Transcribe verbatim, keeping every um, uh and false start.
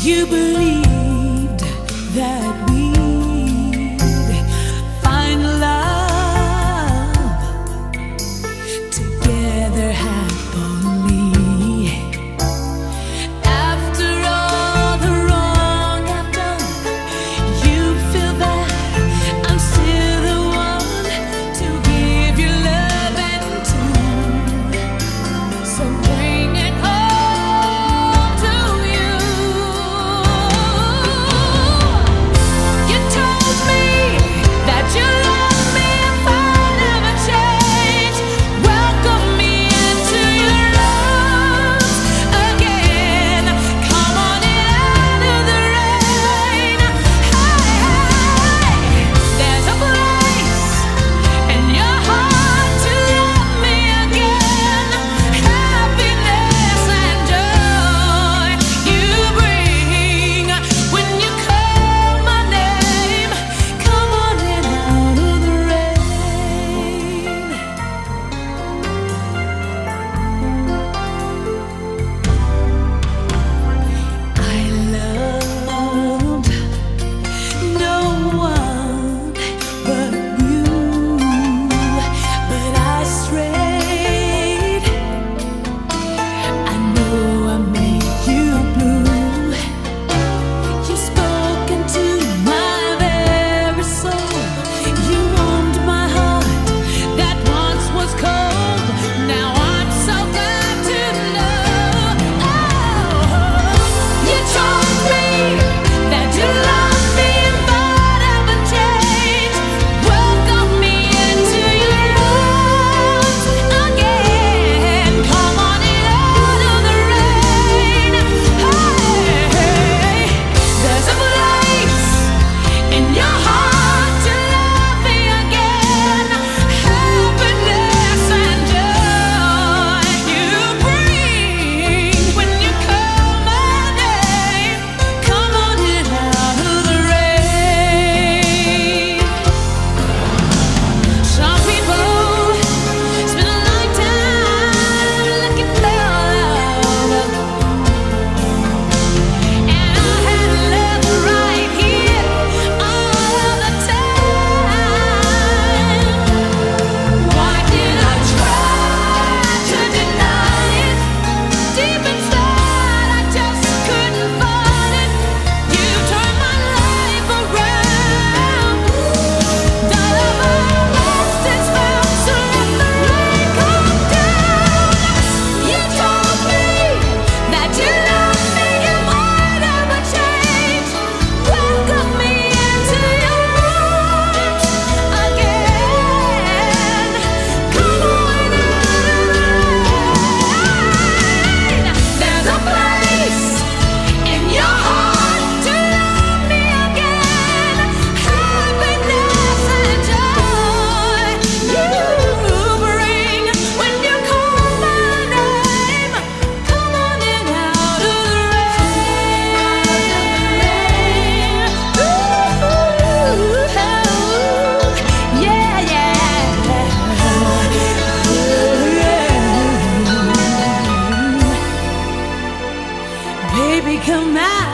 You believed that we'd find love together happily. After all the wrong I've done, you feel that I'm still the one to give you love and to. So bring it home to you. You told me that you love me if I never change. Welcome me into your arms again. Come on in out of the rain. Hey, hey, there's a place in your heart to love me again. Happiness and joy you bring when you call my name. Come on in out of the rain. I loved no one but you, but I strayed. I know I made you blue. You spoke into my very soul. You warmed my heart that once was cold. Now I'm so glad to know. Oh, you told me that you love me if I never change. Welcome me into your arms again. Come on in out of the rain. Hey, there's a place in your heart to love me again. Happiness and joy you bring when you call my name. Come on in out of the rain. Some people spend a lifetime looking for love, and I had love right here all of the time. Why did I try to deny it? Deep inside, I just couldn't find it. You turned my life around. The love I lost is found, so let the rain come down. You told me that you love me if I never change. Welcome me into your arms again. Come on out of the rain. There's a place in your heart to love me again. Happiness and joy you bring when you call my name. Come on in out of the rain. Ooh, yeah, yeah. Baby, come out